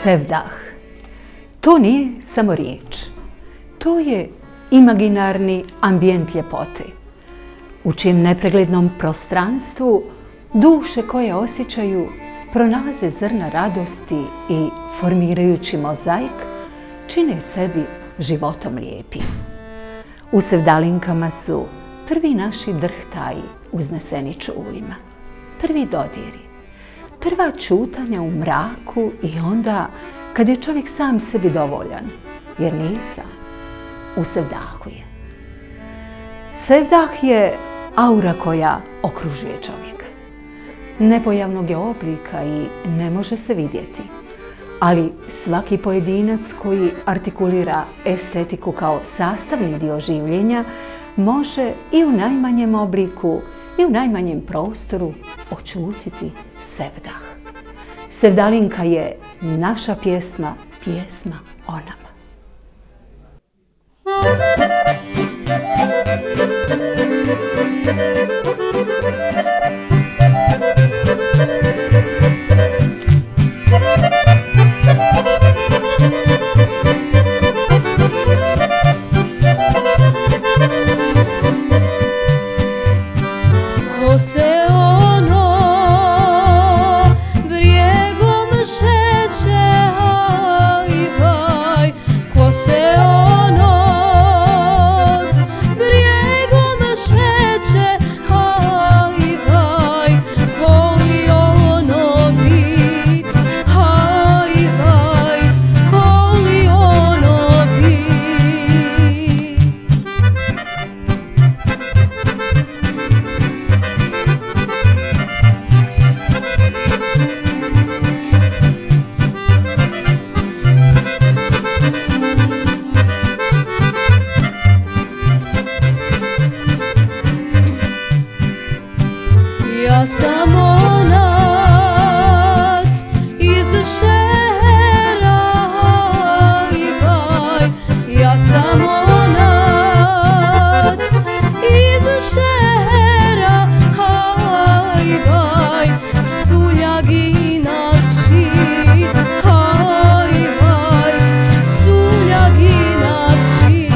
Sevdah. To nije samo riječ. To je imaginarni ambijent ljepote, u čijem nepreglednom prostranstvu duše koje osjećaju pronalaze zrna radosti i, formirajući mozaik, čine sebi životom lijepim. U sevdalinkama su prvi naši drhtaji uzneseni čulima, prvi dodiri, prva čutanja u mraku i onda kad je čovjek sam sebi dovoljan, jer nije sam, u sevdahu je. Sevdah je aura koja okružuje čovjeka. Nepojavnog je oblika i ne može se vidjeti, ali svaki pojedinac koji artikulira estetiku kao sastavni dio življenja može i u najmanjem obliku i u najmanjem prostoru očutiti sevdah. Sevdalinka je naša pjesma, pjesma o nama. Ko se ono brijegom šeće, haj, haj, ko se ono brijegom šeće, haj, haj, ko li ono bit, haj, haj, ko li ono bit. Ja sam onak iz šehera, haj, haj, ja sam onak iz šehera, haj, haj, suljagina kći, haj, haj, suljagina kći.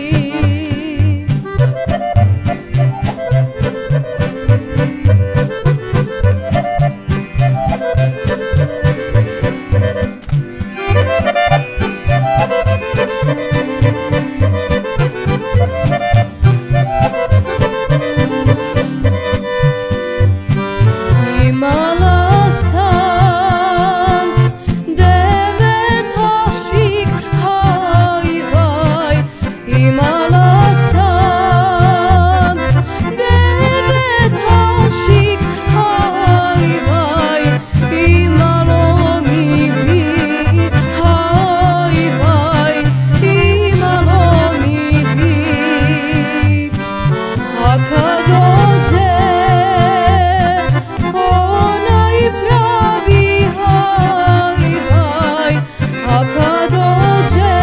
Imala sam 9 ašik, haj, haj, imala sam 9 ašik, haj, haj, imalo mi bi, haj, haj, imalo mi bi. A kad dođe onaj pravi, haj, haj, a kad dođe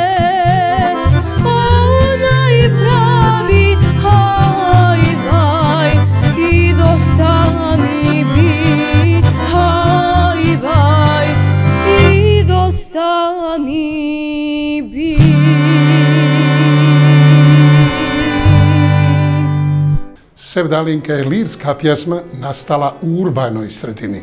onaj pravi, haj, haj, i dosta mi bi, haj, haj, i dosta mi bi. Sevdalinka je lirska pjesma nastala u urbanoj sredini.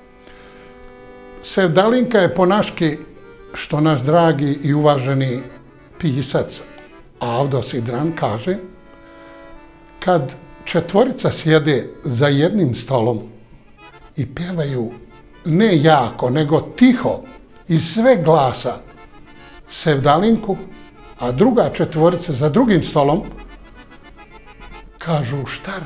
Sevdalinka je ponaški što naš dragi i uvaženi pisac Avdo Sidran kaže: kad četvorica sjede za jednim stolom i pjevaju ne jako, nego tiho iz sve glasa sevdalinku, a druga četvorica za drugim stolom kažu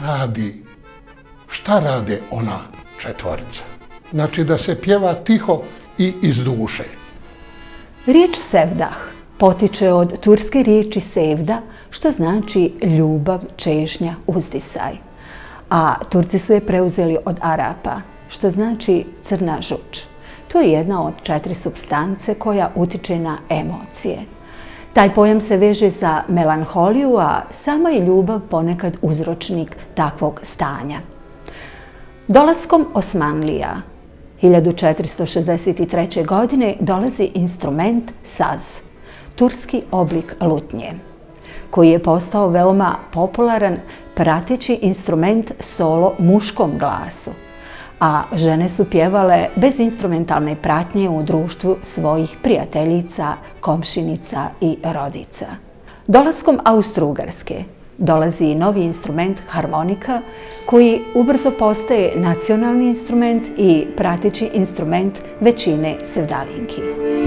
šta rade ona četvorica. Znači da se pjeva tiho i iz duše. Riječ sevdah potiče od turske riječi sevda, što znači ljubav, čežnja, uzdisaj. A Turci su je preuzeli od Arapa, što znači crna žuč. To je jedna od 4 supstance koja utiče na emocije. Taj pojam se veže za melanholiju, a sama je ljubav ponekad uzročnik takvog stanja. Dolaskom Osmanlija 1463. godine dolazi instrument saz, turski oblik lutnje, koji je postao veoma popularan prateći instrument solo muškom glasu, a žene su pjevale bez instrumentalne pratnje u društvu svojih prijateljica, komšinica i rodica. Dolaskom Austro-Ugarske dolazi novi instrument harmonika, koji ubrzo postaje nacionalni instrument i prateći instrument većine sevdalinki.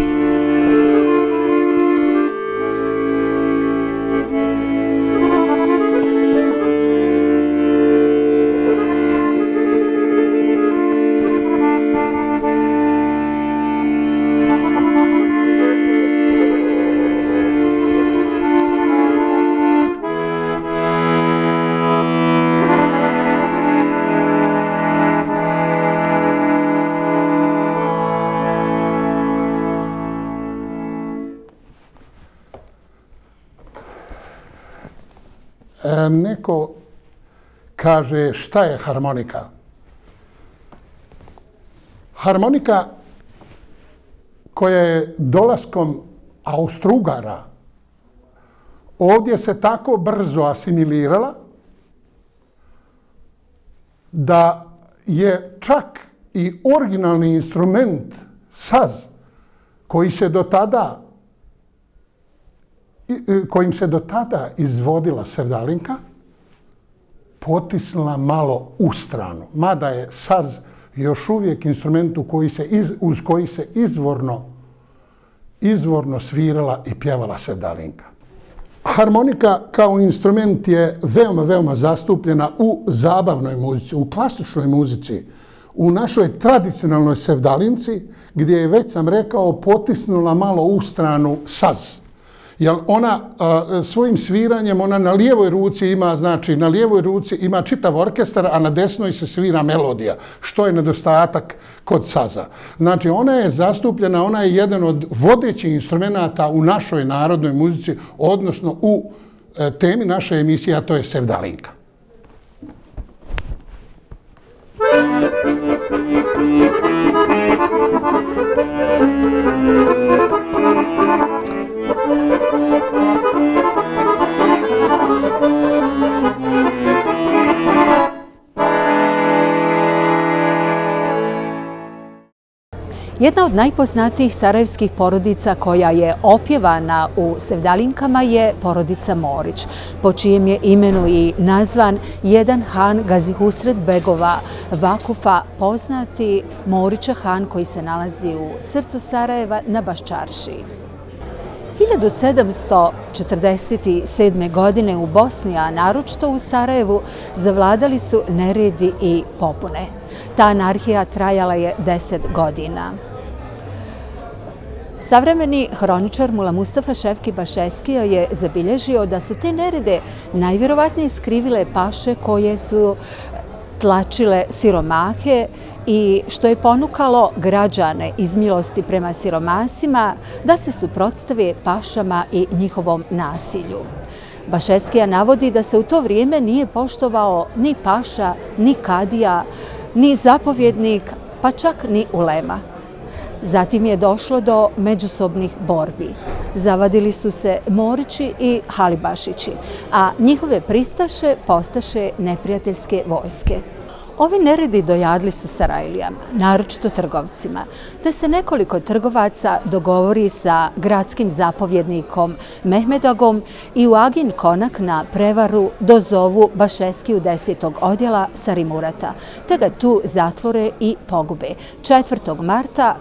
Neko kaže šta je harmonika? Harmonika koja je dolaskom Austro-Ugara ovdje se tako brzo asimilirala da je čak i originalni instrument saz kojim se do tada izvodila sevdalinka, potisnula malo u stranu. Mada je saz još uvijek instrument uz koji se izvorno svirala i pjevala sevdalinka. Harmonika kao instrument je veoma zastupljena u zabavnoj muzici, u klasičnoj muzici, u našoj tradicionalnoj sevdalinci, gdje je, već sam rekao, potisnula malo u stranu saz. Jer ona svojim sviranjem, ona na lijevoj ruci ima čitav orkestar, a na desnoj se svira melodija, što je nedostatak kod saza. Znači, ona je zastupljena, ona je jedan od vodećih instrumenata u našoj narodnoj muzici, odnosno u temi naše emisije, a to je sevdalinka. Jedna od najpoznatijih sarajevskih porodica koja je opjevana u sevdalinkama je porodica Morić, po čijem je imenu i nazvan jedan han Gazihusret begova Vakufa, poznati Morića han koji se nalazi u srcu Sarajeva na Baščaršiji. 1747. godine u Bosni, a naročito u Sarajevu, zavladali su neredi i pobune. Ta anarhija trajala je 10 godina. Savremeni hroničar Mula Mustafa Šefki Bašeskija je zabilježio da su te nerede najvjerovatnije skrivile paše koje su tlačile siromahe i što je ponukalo građane iz milosti prema siromasima da se suprotstave pašama i njihovom nasilju. Bašeskija navodi da se u to vrijeme nije poštovao ni paša, ni kadija, ni zapovjednik, pa čak ni ulema. Zatim je došlo do međusobnih borbi. Zavadili su se Morići i Halibašići, a njihove pristaše postaše neprijateljske vojske. Ovi neredi dojadili su Sarajlijama, naročito trgovcima, te se nekoliko trgovaca dogovori sa gradskim zapovjednikom Mehmedagom i u Agin Konak na prevaru dozovu Bašeskiju 10. odjela Sarimurata, te ga tu zatvore i pogube 4. marta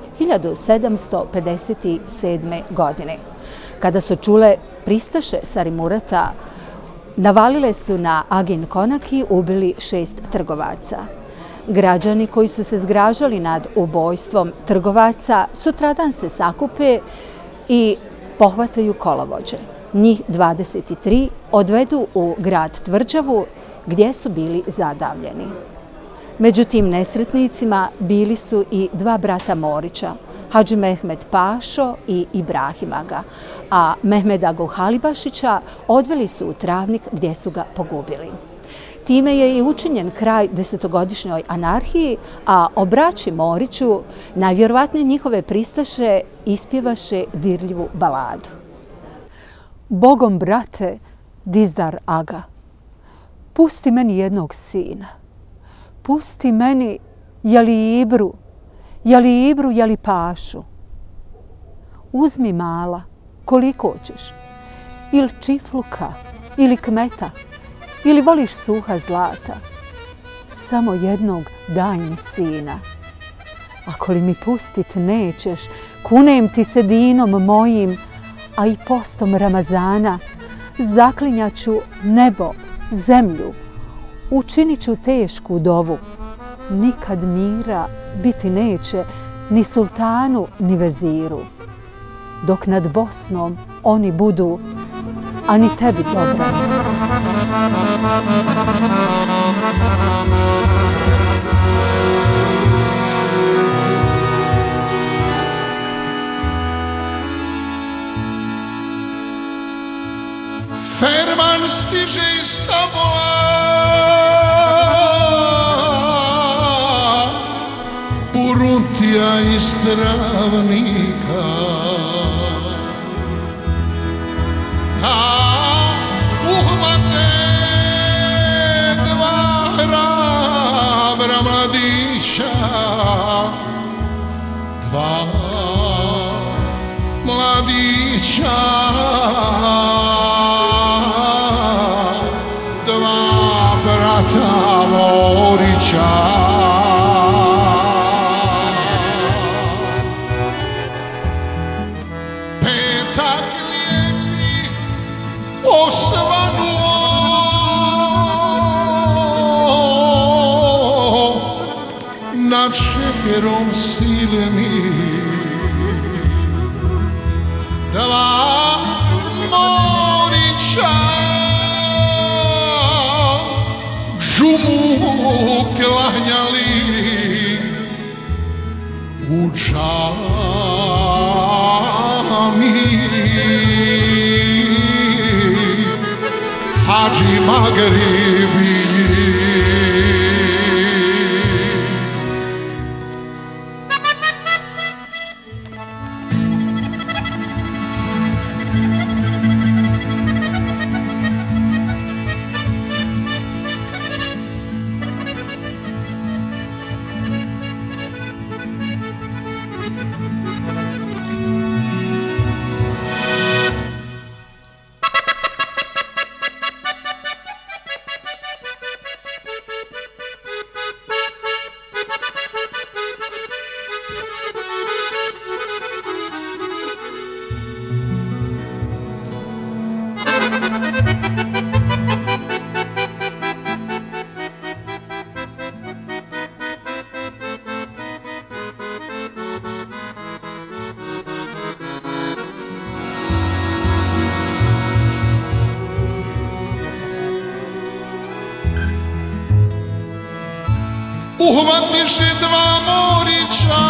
1757. godine. Kada su čule pristaše Sarimurata, navalile su na Agin Konak i ubili 6 trgovaca. Građani koji su se zgražali nad ubojstvom trgovaca sutradan se sakupe i pohvataju kolovođe. Njih 23 odvedu u grad Tvrđavu gdje su bili zadavljeni. Među tim nesretnicima bili su i 2 brata Morića, Hadži Mehmed Pašo i Ibrahim Aga, a Mehmed Agu Halibašića odveli su u Travnik gdje su ga pogubili. Time je i učinjen kraj 10-godišnjoj anarhiji, a o braći Moriću najvjerovatnije njihove pristaše ispjevaše dirljivu baladu. Bogom, brate, dizdar aga, pusti meni jednog sina, pusti meni jeli Ibru, jeli Pašu. Uzmi mala, koliko ćeš, ili čifluka, ili kmeta, ili voliš suha zlata, samo jednog daj mi sina. Ako li mi pustit nećeš, kunem ti se dinom mojim, a i postom Ramazana, zaklinjaću nebo, zemlju, učinit ću tešku dovu. Nikad mira biti neće ni sultanu, ni veziru, dok nad Bosnom oni budu, a ni tebi dobra. Ferman stiže iz Tabola, Buruntija iz Travnika, uhvate dva hrabra mladića, dva mladića, dva brata Morića. Petak lijepi osvanuo, nad šeherom silni, dva Morića žumu klanjali u džami. Hadži Magribi, uhvatiše dva Morića,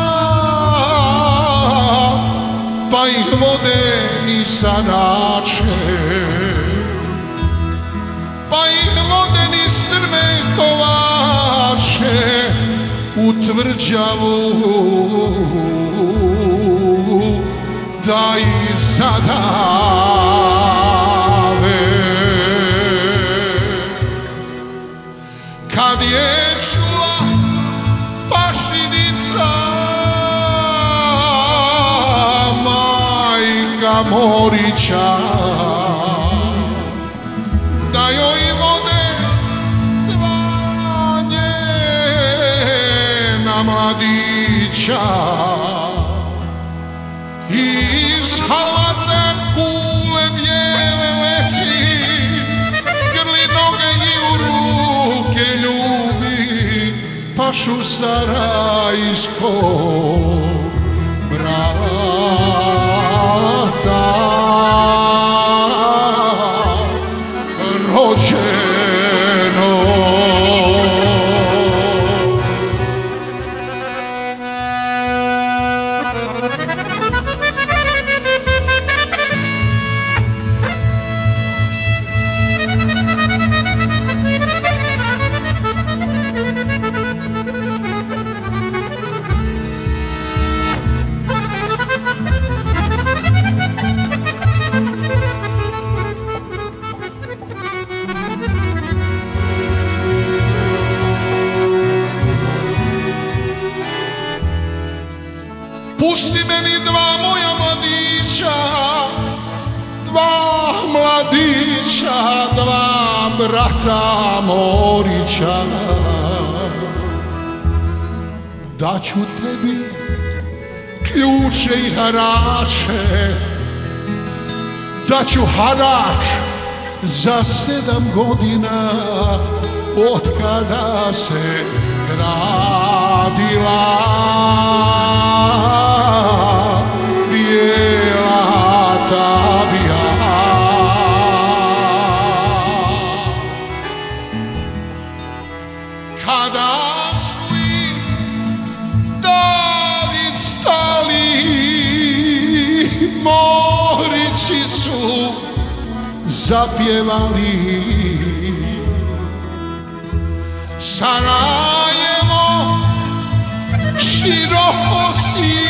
pa ih vode ni sanače, pa ih vode ni strme kovače u tvrđavu, da ih zadave. Kad je čula pašinica, majka Morića, da joj vode dva njena mladića, iz halvate kule bijele leti, grli noge i u ruke ljubi pašu sarajskog brata rođeno. brata Morića, daću tebi ključe i harače, daću harač za 7 godina od kada se gradila bijela tabija. Kada su i dani stali, Morići su zapjevali Sarajevo široko si,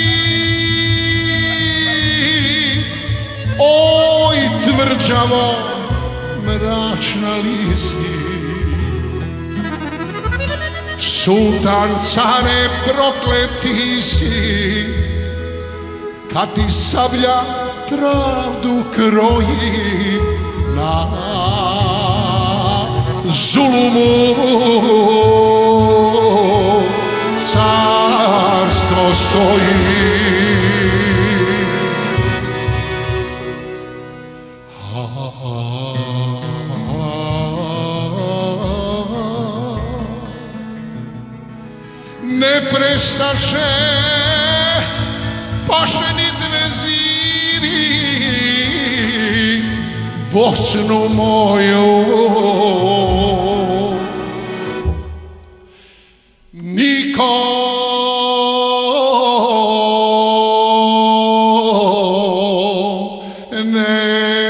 oj tvrđavo mračna li si. Sultan care prokleti si, kad ti sablja pravdu kroji na zulumu carstvo stoji. Ne prestaše pašenit veziri Bosnu moju, niko ne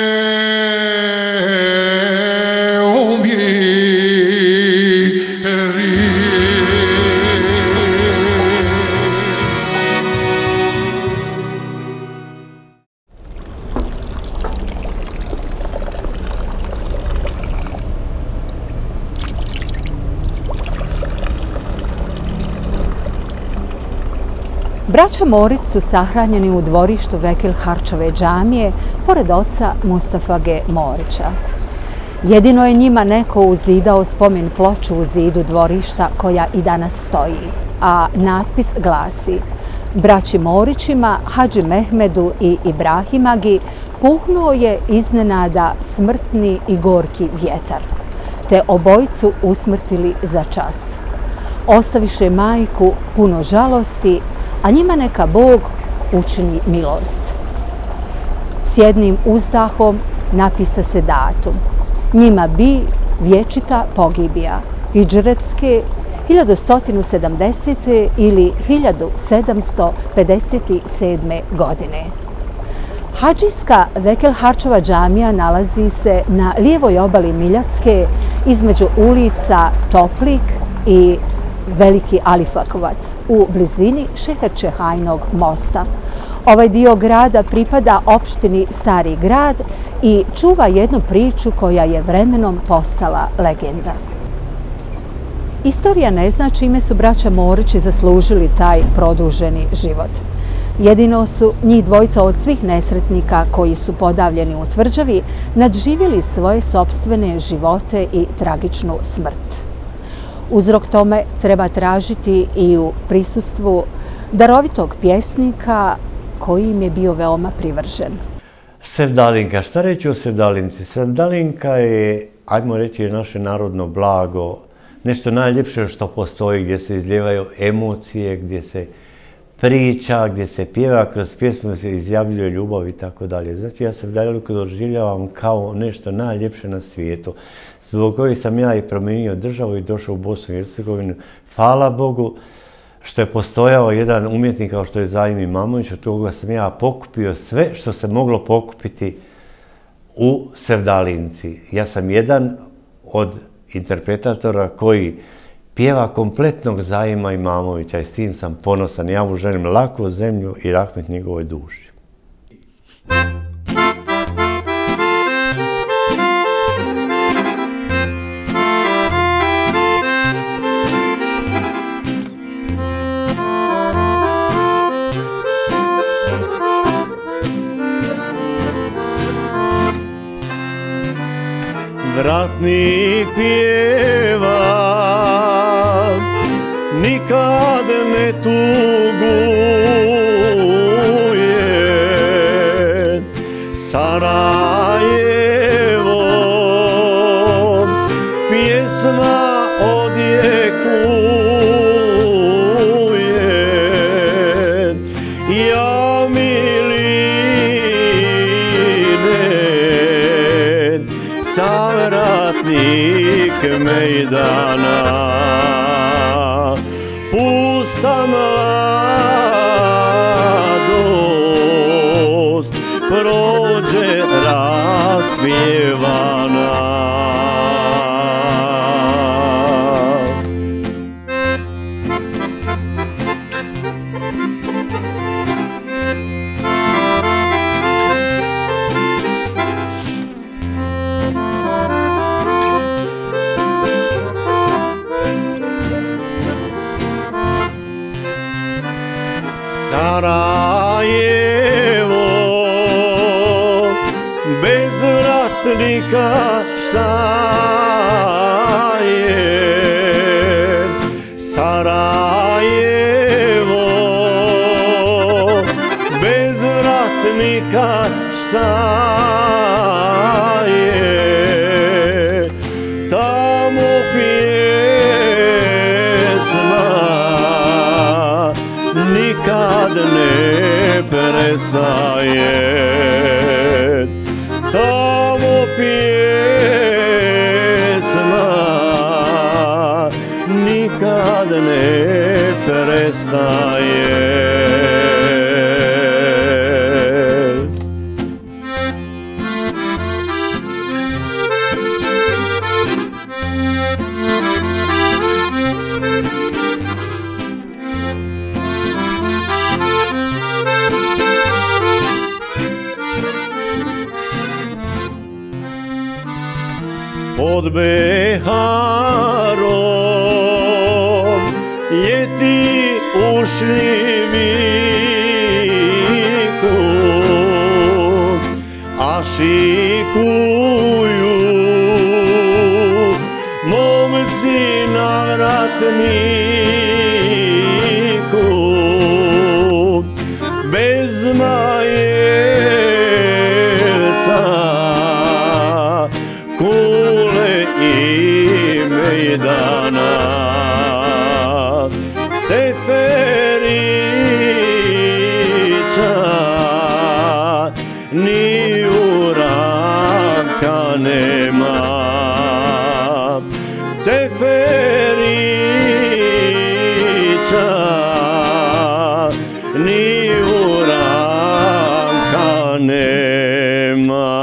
Braća Morić su sahranjeni u dvorištu Vekil Harčove džamije pored oca Mustafa G. Morića. Jedino je njima neko uzidao spomen ploču u zidu dvorišta koja i danas stoji, a natpis glasi: braći Morićima, Hadži Mehmedu i Ibrahimagi puhnuo je iznenada smrtni i gorki vjetar, te obojicu usmrtili za čas. Ostaviše majku puno žalosti, a njima neka Bog učini milost. S jednim uzdahom napisa se datum. Njima bi vječita pogibija, hidžretske 1170. ili 1757. godine. Hadžijska Vekil Harčova džamija nalazi se na lijevoj obali Miljacke između ulica Toplik i Veliki Alifakovac u blizini Šeherčehajnog mosta. Ovaj dio grada pripada opštini Stari grad i čuva jednu priču koja je vremenom postala legenda. Istorija ne zna čime su braća Morići zaslužili taj produženi život. Jedino su njih dvojica od svih nesretnika koji su podavljeni u tvrđavi nadživjeli svoje sopstvene živote i tragičnu smrt. Uzrok tome treba tražiti i u prisustvu darovitog pjesnika koji im je bio veoma privržen. Sevdalinka, šta reći o Sevdalinci? Sevdalinka je, ajmo reći, naše narodno blago, nešto najljepše što postoji, gdje se izljevaju emocije, gdje se priča, gdje se pjeva, kroz pjesmu se izjavljuje ljubav i tako dalje. Znači ja Sevdalinku doživljavam kao nešto najljepše na svijetu, zbog kojeg sam ja i promijenio državu i došao u Bosnu i Hercegovinu. Hvala Bogu što je postojao jedan umjetnik kao što je Zajim Imamović, od toga sam ja pokupio sve što se moglo pokupiti u Sevdalinci. Ja sam jedan od interpretatora koji pjeva kompletnog Zajima Imamovića i s tim sam ponosan. Ja mu želim laku zemlju i rahmet njegovoj duši. ratnik pjeva, nikad ne tuguje. Sarajevo, pjesma odjekuje. Ja Miline, sam ratnik mejdana, pusta mladost prođe raspjevana. Sarajevo, bez vratnika šta je? Sarajevo, bez vratnika šta je? Tamo pjesma nikad ne prestaje. Tamo pjesma nikad ne prestaje. Pod Beharom ljeti u šljiviku, a šikuju momci na vratniku. Bez majelca, kule i mejdana, Teferića ni uranka nema. Teferića ni uranka nema.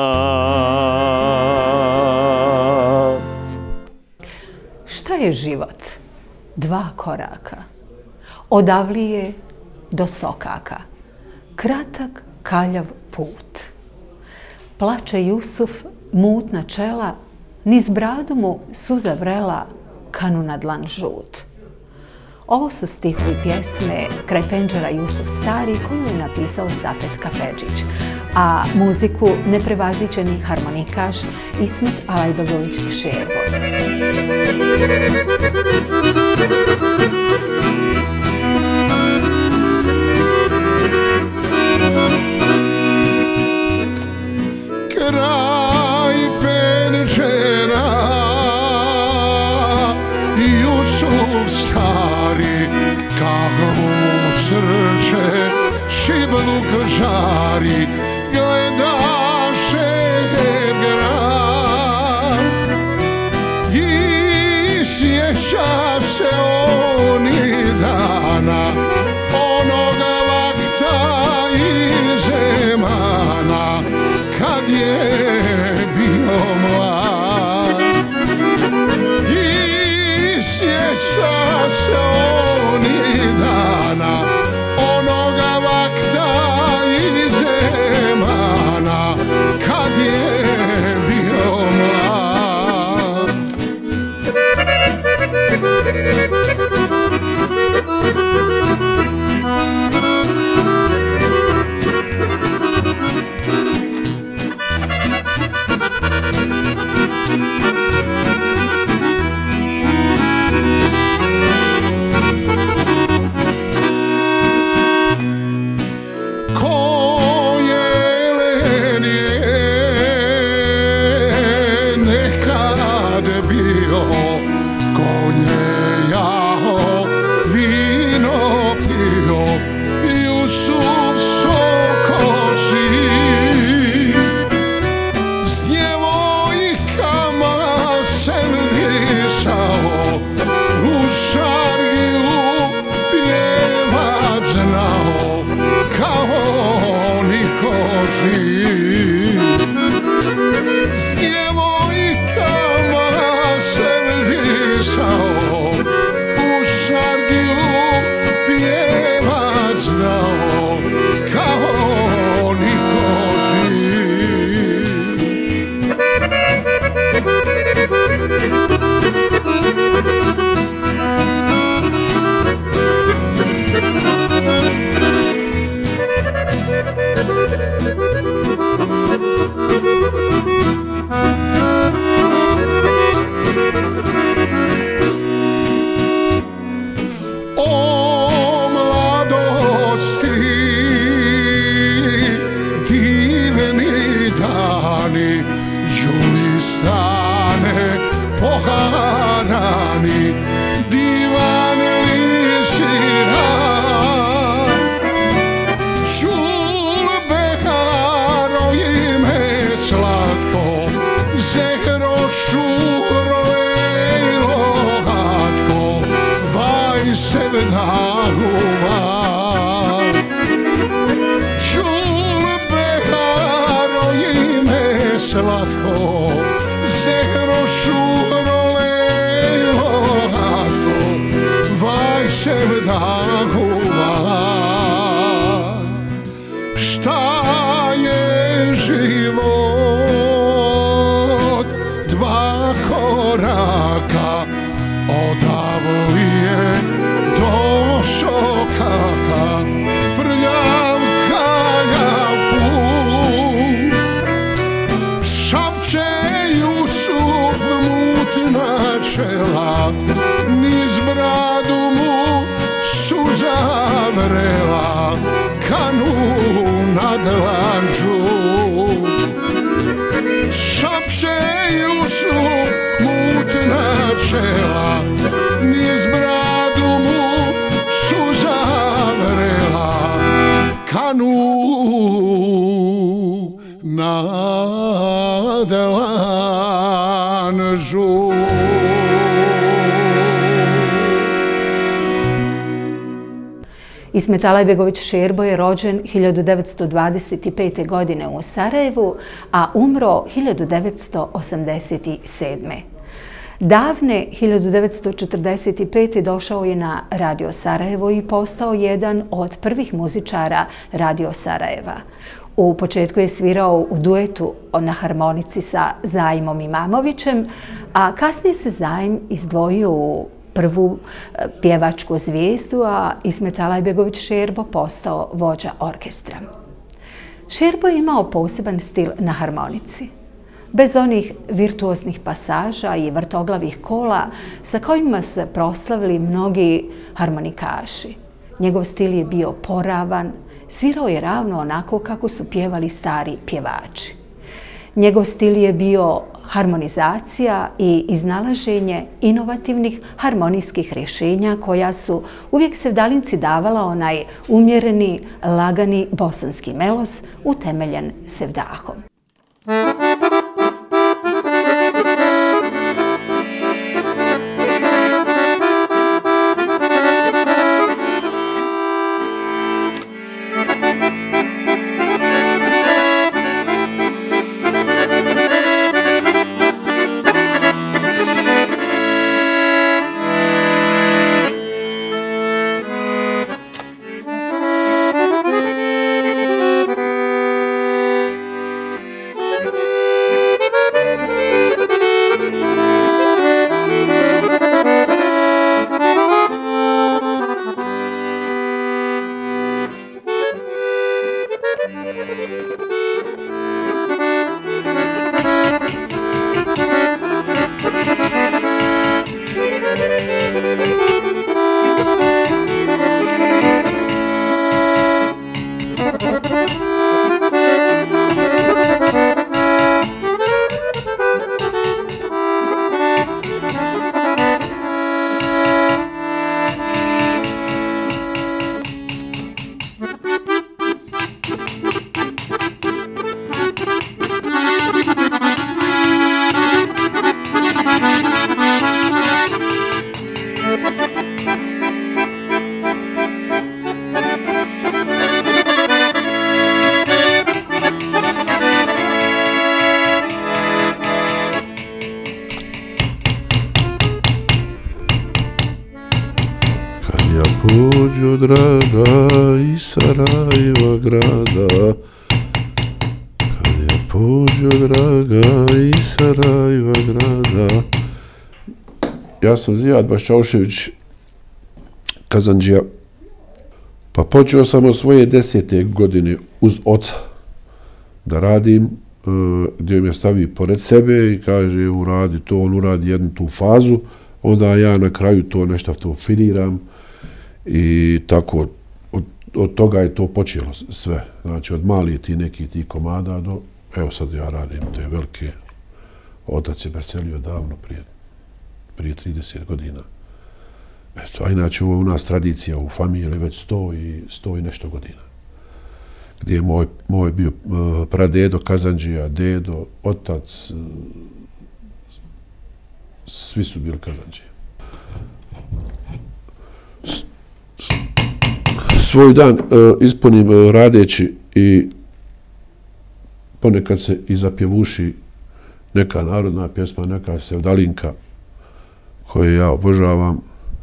Šta je život? 2 koraka. Od Avlije do Sokaka. Kratak, kaljav put. Plače Jusuf, mutna čela, niz bradu mu suza vrela, kanu na dlan žut. Ovo su stihovi pjesme Kraj penđera Jusuf Stari koju je napisao Safet Kafedžić, a muziku neprevaziđeni harmonikaš Ismet Alajbegović Šerboj. Kraj penđera Jusuf Stari, kako mu srce šibluk žari, gledaše grad i sjeća se onih dana, onoga vakta i zemana, kad je bio mlad. I sjeća se onih dana, onoga vakta i zemana, kad je bio mlad. živ. S djevojkama se disao, u Šargilu pjevat znao, kao niko živ. O mladosti, divni dani, Julistane poharani, divan li si rad. Čul beharo ime slatko, zehro šuro ejlo hatko, vaj se vdahuva. Čul beharo ime slatko, zehro šuro ejlo hatko, vaj se vdahuva. Šta je život? Dva koraka od Avlije do Sokaka, prljav kaljav put. Šapće Jusuf mutna čela, niz bradu mu suza vrela, kanu na dlanžu. Šapće Jusuf mutna čela, niz bradu mu suza vrela, kanu na dlanžu. Ismet Alajbegović Šerbo je rođen 1925. godine u Sarajevu, a umro 1987. Davne 1945. došao je na Radio Sarajevo i postao jedan od prvih muzičara Radio Sarajeva. U početku je svirao u duetu na harmonici sa Zajmom Imamovićem, a kasnije se Zajm izdvojio u prvu pjevačku zvijezdu, a Ismet Alajbegović Šerbo postao vođa orkestra. Šerbo je imao poseban stil na harmonici. Bez onih virtuoznih pasaža i vrtoglavih kola sa kojima se proslavili mnogi harmonikaši. Njegov stil je bio poravan, svirao je ravno onako kako su pjevali stari pjevači. Njegov stil je bio harmonizacija i iznalaženje inovativnih harmonijskih rješenja koja su uvijek sevdalinci davala onaj umjereni, lagani bosanski melos utemeljen sevdahom. pođo draga iz Sarajeva grada, kad ja pođo draga iz Sarajeva grada. Ja sam Zijad Baščaušević, kazandžija, pa počeo sam od svoje 10. godine uz oca da radim, gdje me stavi pored sebe i kaže uradi to, on uradi jednu tu fazu, onda ja na kraju to nešto to finiram i tako od toga je to počelo sve. Znači od malih ti komada do, evo sad ja radim te velike. Otac je preselio davno prije 30 godina. Eto, a inače ovo je u nas tradicija u familiji već 100 i nešto godina. Gdje je moj bio pradedo kazandžija, dedo, otac, svi su bili kazandžije. Svoj dan ispunim radeći i ponekad se i zapjevuši neka narodna pjesma, neka sevdalinka koju ja obožavam.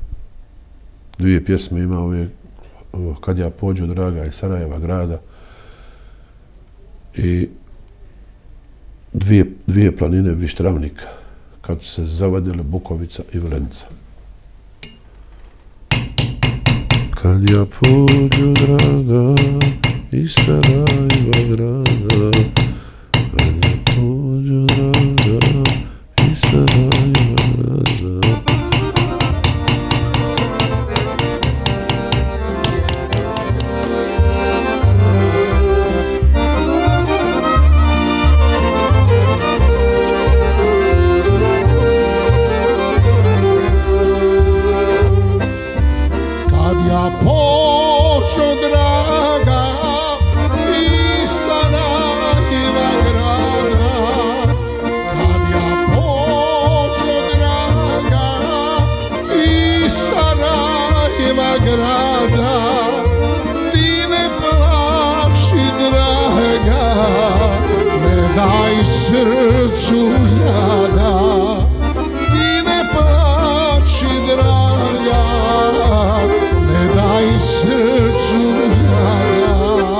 2 pjesme ima uvijek, Kad ja pođu draga iz Sarajeva grada i dvije planine Vištravnika, kad su se zavadile Bukovica i Vlenica. Kad ja pođu draga iz Sarajeva grada, kad ja pođu draga iz Sarajeva grada. Srcu jada, ti ne plači draga, ne daj srcu jada.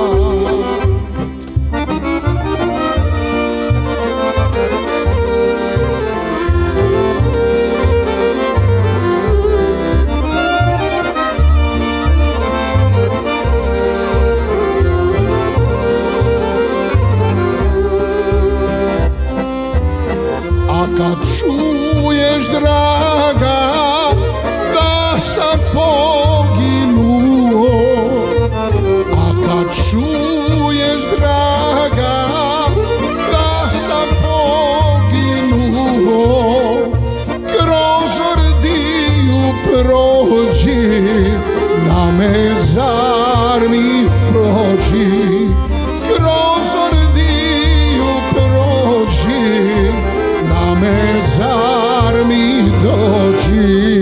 Kad čuješ, draga, da sam poginuo, a kad čuješ, draga, da sam poginuo, kroz ordiju prođi, na mezar mi prođi, kroz ordiju prođi, na mezar mi dođi.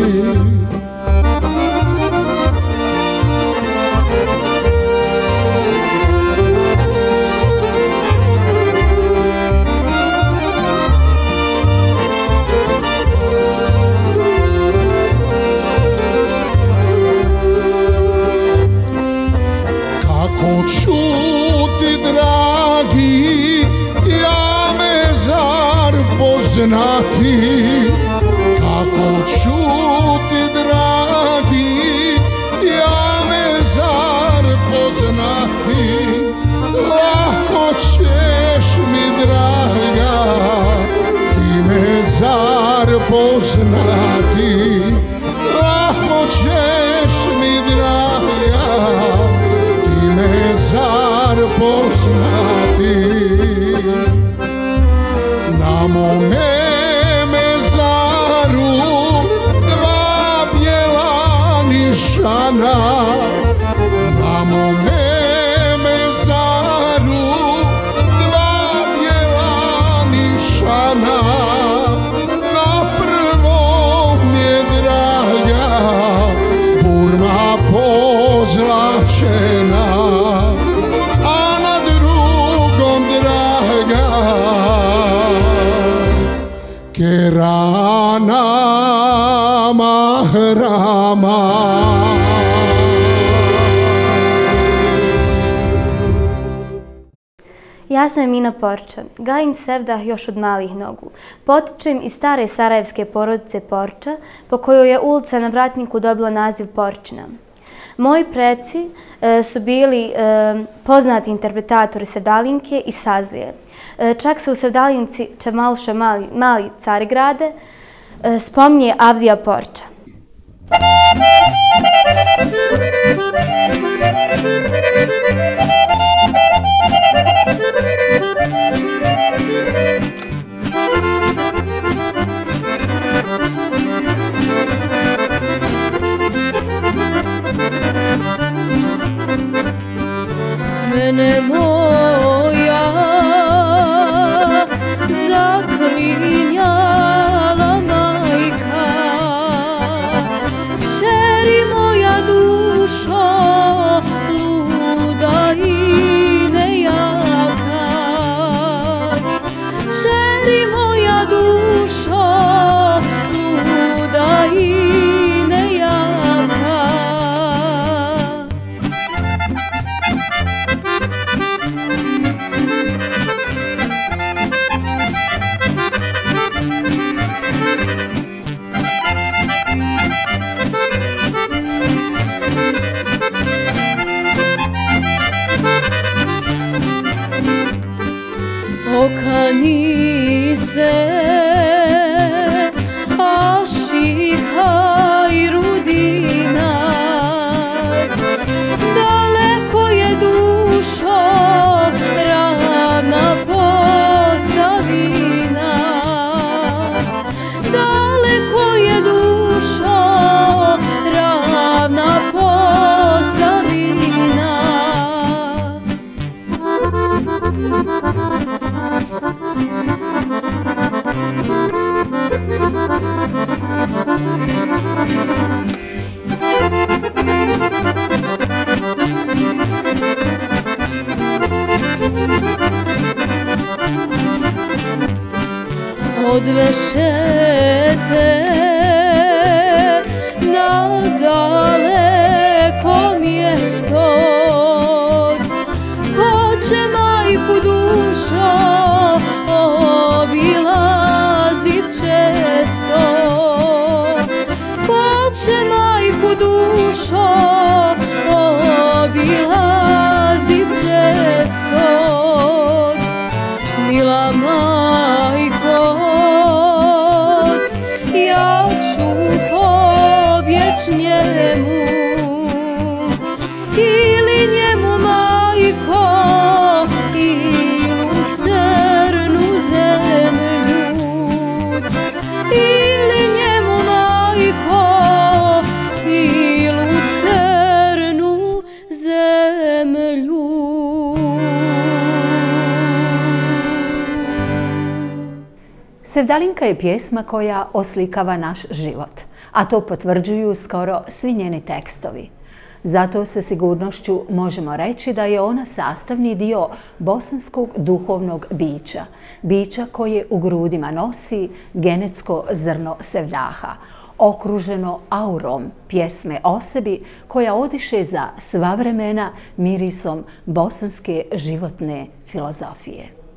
Kako čuti, dragi, ja mezar poznati, kako čuti, dragi, ja mezar poznati, lako ćeš mi, draga, ti mezar poznati, lako ćeš mi, draga, ti mezar poznati. Na mome mezaru dva bijela nišana, na mome mezaru dva bijela nišana, na prvom je, draga, burma pozlačena, a na drugom, draga, Kerana mahrama. Ja sam Emina Porča, gajim sevdah još od malih nogu. Potičem iz stare sarajevske porodice Porča, po kojoj je ulica na Vratniku dobila naziv Porčina. Moji preci su bili poznati interpretatori sevdalinke i sazlije. Čak se u sevdalinci Čemaluša Mali Carigrade spominje Avdija Porča. Mene moja zaklinjala majka, kćeri moja dušo luda i nejaka, kćeri moja dušo luda i nejaka. Okani se Ašika i Rudina, daleko je dušo ravna Posavina, daleko je dušo ravna Posavina. Odvešete na daleko mjesto, ko će majku dušo obilazit često, ko će majku dušo obilazit često. Mila majko, ja ću pobjeć njemu, ili njemu majko, ili crnu zemlju, ili njemu majko, ili crnu zemlju. Sevdalinka je pjesma koja oslikava naš život, a to potvrđuju skoro svi njeni tekstovi. Zato sa sigurnošću možemo reći da je ona sastavni dio bosanskog duhovnog bića, bića koje u grudima nosi genetsko zrno sevdaha, okruženo aurom pjesme o sebi koja odiše za sva vremena mirisom bosanske životne filozofije.